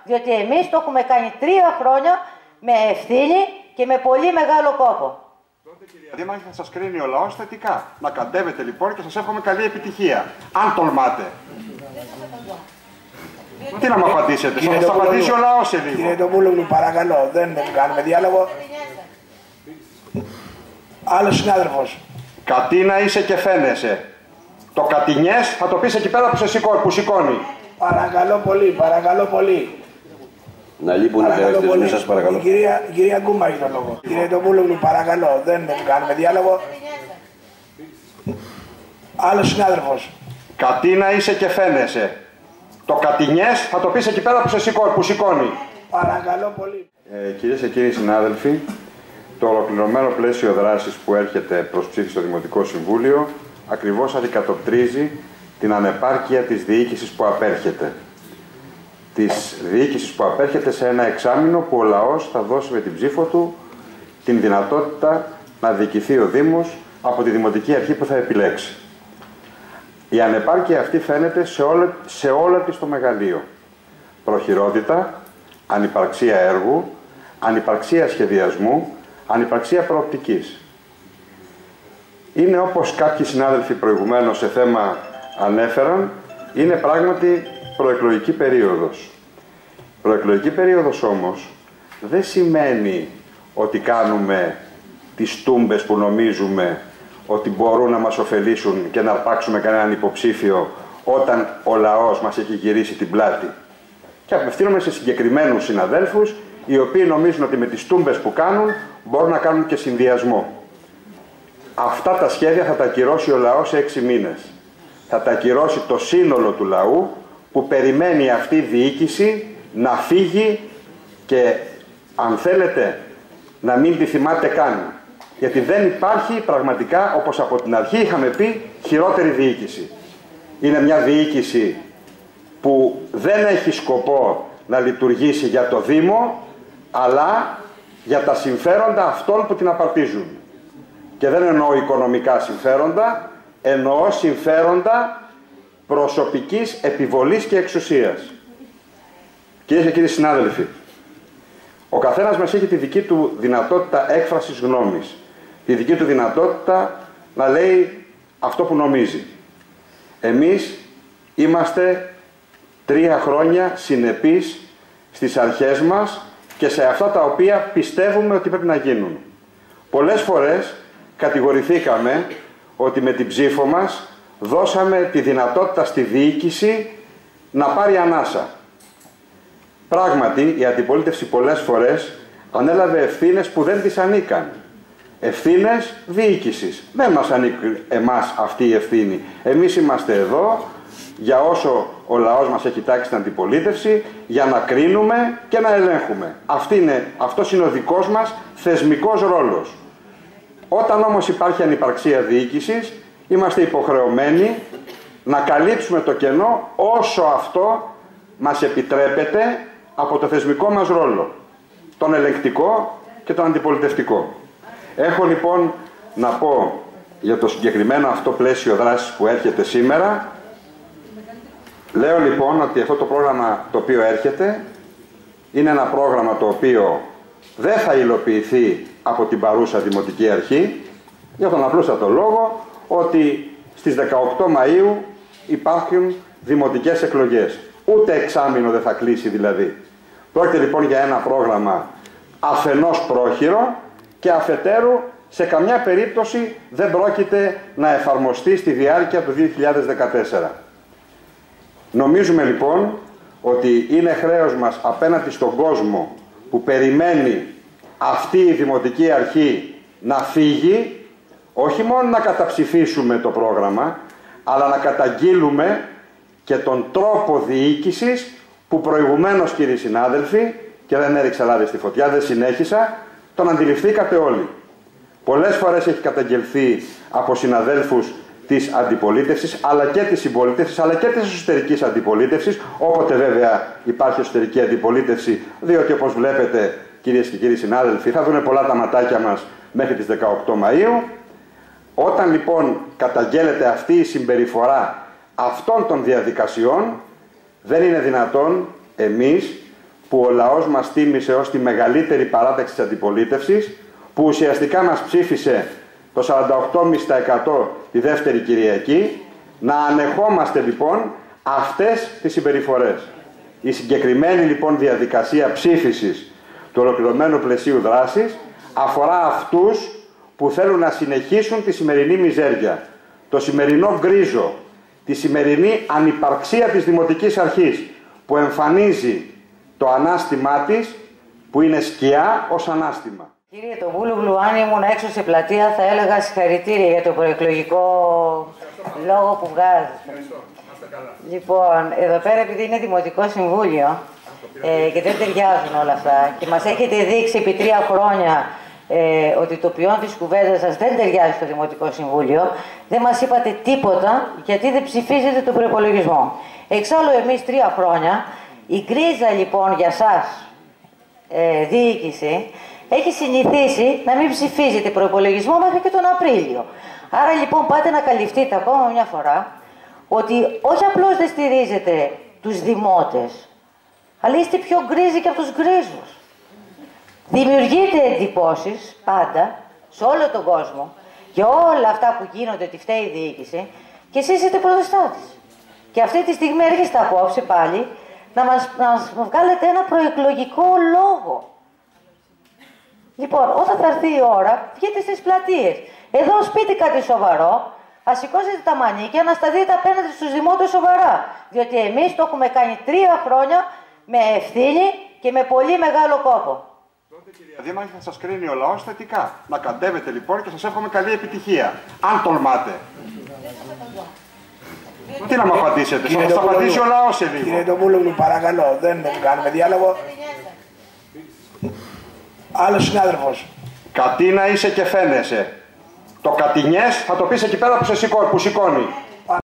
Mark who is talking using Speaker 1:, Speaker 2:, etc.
Speaker 1: Διότι εμείς το έχουμε κάνει 3 χρόνια με ευθύνη και με πολύ μεγάλο κόπο.
Speaker 2: Τότε, κυρία Δήμαρχε, θα σας κρίνει ο λαός θετικά. Να κατέβετε λοιπόν και σας εύχομαι καλή επιτυχία. Αν τολμάτε. Τι να μου απαντήσετε, θα σας απαντήσει ο λαός σε λίγο.
Speaker 3: Κύριε Τοπούλογλου, παρακαλώ, δεν κάνουμε διάλογο. Άλλος συνάδελφος.
Speaker 2: Κατίνα είσαι και φαίνεσαι. Το κατινιές θα το πεις εκεί πέρα που σηκώνει.
Speaker 3: Παρακαλώ πολύ, παρακαλώ πολύ.
Speaker 4: Να λείπουν οι χαρακτηρισμοί σας, παρακαλώ.
Speaker 3: Η κυρία Γκούμα έχει τον λόγο. Κύριε Τοπούλογλου, παρακαλώ, δεν κάνουμε διάλογο. Άλλος συνάδελφος.
Speaker 2: Κατίνα είσαι και φαίνεσαι. Το κατινιές θα το πεις εκεί πέρα που σηκώνει.
Speaker 3: Παρακαλώ πολύ.
Speaker 2: Κυρίες και κύριοι συνάδελφοι, το ολοκληρωμένο πλαίσιο δράσης που έρχεται προς ψήφιση στο Δημοτικό Συμβούλιο ακριβώς αντικατοπτρίζει την ανεπάρκεια της διοίκησης που απέρχεται. Της διοίκησης που απέρχεται σε ένα εξάμηνο που ο λαός θα δώσει με την ψήφο του την δυνατότητα να διοικηθεί ο Δήμος από τη Δημοτική Αρχή που θα επιλέξει. Η ανεπάρκεια αυτή φαίνεται σε όλο της το μεγαλείο. Προχειρότητα, ανυπαρξία έργου, ανυπαρξία σχεδιασμού, ανυπαρξία προοπτικής. Είναι όπως κάποιοι συνάδελφοι προηγουμένως σε θέμα ανέφεραν, είναι πράγματι προεκλογική περίοδος. Προεκλογική περίοδος όμως δεν σημαίνει ότι κάνουμε τις τούμπες που νομίζουμε ότι μπορούν να μας ωφελήσουν και να αρπάξουμε κανέναν υποψήφιο όταν ο λαός μας έχει γυρίσει την πλάτη. Και απευθύνομαι σε συγκεκριμένους συναδέλφους οι οποίοι νομίζουν ότι με τις τούμπες που κάνουν μπορούν να κάνουν και συνδυασμό. Αυτά τα σχέδια θα τα ακυρώσει ο λαός σε 6 μήνες. Θα τα ακυρώσει το σύνολο του λαού που περιμένει αυτή η διοίκηση να φύγει και αν θέλετε να μην τη θυμάται καν. Γιατί δεν υπάρχει πραγματικά, όπως από την αρχή είχαμε πει, χειρότερη διοίκηση. Είναι μια διοίκηση που δεν έχει σκοπό να λειτουργήσει για το Δήμο, αλλά για τα συμφέροντα αυτών που την απαρτίζουν. Και δεν εννοώ οικονομικά συμφέροντα, εννοώ συμφέροντα προσωπικής επιβολής και εξουσίας. Κυρίες και κύριοι συνάδελφοι, ο καθένας μας έχει τη δική του δυνατότητα έκφρασης γνώμης, τη δική του δυνατότητα να λέει αυτό που νομίζει. Εμείς είμαστε 3 χρόνια συνεπείς στις αρχές μας και σε αυτά τα οποία πιστεύουμε ότι πρέπει να γίνουν. Πολλές φορές κατηγορηθήκαμε ότι με την ψήφο μας δώσαμε τη δυνατότητα στη διοίκηση να πάρει ανάσα. Πράγματι, η αντιπολίτευση πολλές φορές ανέλαβε ευθύνες που δεν της ανήκαν. Ευθύνες διοίκησης. Δεν μας ανήκει εμάς αυτή η ευθύνη. Εμείς είμαστε εδώ για όσο ο λαός μας έχει τάξει στην αντιπολίτευση, για να κρίνουμε και να ελέγχουμε. Αυτός είναι ο δικός μας θεσμικός ρόλος. Όταν όμως υπάρχει ανυπαρξία διοίκησης, είμαστε υποχρεωμένοι να καλύψουμε το κενό όσο αυτό μας επιτρέπεται από το θεσμικό μας ρόλο, τον ελεγκτικό και τον αντιπολιτευτικό. Έχω λοιπόν να πω για το συγκεκριμένο αυτό πλαίσιο δράσης που έρχεται σήμερα. Λέω λοιπόν ότι αυτό το πρόγραμμα το οποίο έρχεται είναι ένα πρόγραμμα το οποίο δεν θα υλοποιηθεί από την παρούσα Δημοτική Αρχή για τον απλούστατο λόγο ότι στις 18 Μαΐου υπάρχουν δημοτικές εκλογές. Ούτε εξάμηνο δεν θα κλείσει δηλαδή. Πρόκειται λοιπόν για ένα πρόγραμμα αφενός πρόχειρο και αφετέρου σε καμιά περίπτωση δεν πρόκειται να εφαρμοστεί στη διάρκεια του 2014. Νομίζουμε λοιπόν ότι είναι χρέος μας απέναντι στον κόσμο που περιμένει αυτή η Δημοτική Αρχή να φύγει, όχι μόνο να καταψηφίσουμε το πρόγραμμα, αλλά να καταγγείλουμε και τον τρόπο διοίκησης που προηγουμένως, κύριοι συνάδελφοι, και δεν έριξα λάδι στη φωτιά, δεν συνέχισα, τον αντιληφθήκατε όλοι. Πολλές φορές έχει καταγγελθεί από συναδέλφους της αντιπολίτευσης, αλλά και της συμπολίτευσης, αλλά και της εσωτερικής αντιπολίτευσης, όποτε βέβαια υπάρχει εσωτερική αντιπολίτευση, διότι όπως βλέπετε, κυρίες και κύριοι συνάδελφοι, θα δουν πολλά τα ματάκια μας μέχρι τις 18 Μαΐου. Όταν λοιπόν καταγγέλλεται αυτή η συμπεριφορά αυτών των διαδικασιών, δεν είναι δυνατόν εμείς που ο λαός μας τίμησε ως τη μεγαλύτερη παράταξη της αντιπολίτευσης, που ουσιαστικά μας ψήφισε το 48,5% τη δεύτερη Κυριακή, να ανεχόμαστε λοιπόν αυτές τις συμπεριφορές. Η συγκεκριμένη λοιπόν διαδικασία ψήφισης του ολοκληρωμένου πλαισίου δράσης αφορά αυτούς που θέλουν να συνεχίσουν τη σημερινή μιζέρια, το σημερινό γκρίζο, τη σημερινή ανυπαρξία της Δημοτικής Αρχής, που εμφανίζει το ανάστημά της, που είναι σκιά ως ανάστημα.
Speaker 1: Κύριε Τοβούλογλου, αν ήμουν έξω σε πλατεία θα έλεγα συγχαρητήρια για το προεκλογικό λόγο που βγάζετε. Λοιπόν, εδώ πέρα επειδή είναι Δημοτικό Συμβούλιο και δεν ταιριάζουν όλα αυτά και μας έχετε δείξει επί 3 χρόνια ότι το ποιόν της κουβέντας σας δεν ταιριάζει στο Δημοτικό Συμβούλιο, δεν μας είπατε τίποτα γιατί δεν ψηφίζετε τον προϋπολογισμό. Εξάλλου εμείς 3 χρόνια, η κρίζα λοιπόν για σας διοίκηση έχει συνηθίσει να μην ψηφίζετε προϋπολογισμό μέχρι και τον Απρίλιο. Άρα λοιπόν πάτε να καλυφθείτε ακόμα μια φορά ότι όχι απλώς δεν στηρίζετε τους δημότες, αλλά είστε πιο γκρίζοι και από τους γκρίζους. Δημιουργείτε εντυπώσεις πάντα σε όλο τον κόσμο για όλα αυτά που γίνονται ότι φταίει η διοίκηση και εσείς είστε πρωτοστάτης. Και αυτή τη στιγμή έρχεστε απόψε πάλι να μας βγάλετε ένα προεκλογικό λόγο. Λοιπόν, όταν θα έρθει η ώρα, βγείτε στις πλατείες. Εδώ σπίτι κάτι σοβαρό, ας σηκώσετε τα μανίκια να σταθείτε απέναντι στους δημότες σοβαρά. Διότι εμείς το έχουμε κάνει 3 χρόνια με ευθύνη και με πολύ μεγάλο κόπο.
Speaker 2: Τότε, κυρία Δήμαρχε, θα σας κρίνει ο λαός θετικά. Να κατέβετε λοιπόν και σας εύχομαι καλή επιτυχία. Αν τολμάτε. Τι να μου απαντήσετε, θα σας απαντήσει ο λαός σε λίγο.
Speaker 3: Κύριε Τοβούλογλου, παρακαλώ, δεν κάνουμε διάλογο. Άλλος συνάδελφος.
Speaker 2: Κατίνα είσαι και φαίνεσαι. Το κατινιές θα το πεις εκεί πέρα που σηκώνει.